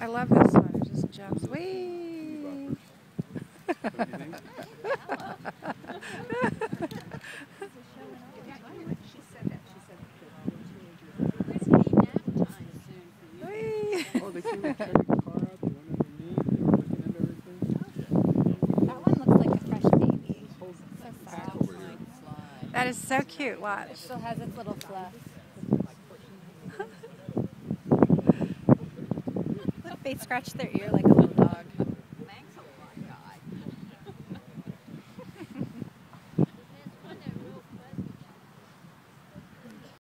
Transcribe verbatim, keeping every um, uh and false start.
love this one. It just jumps. Whee! Oh, they came and carried the car out. They went underneath. They were looking at everything. That one looks like a fresh baby. So soft. That is so cute. Watch. It still has its little fluff. Look, they scratch their ear like a little dog.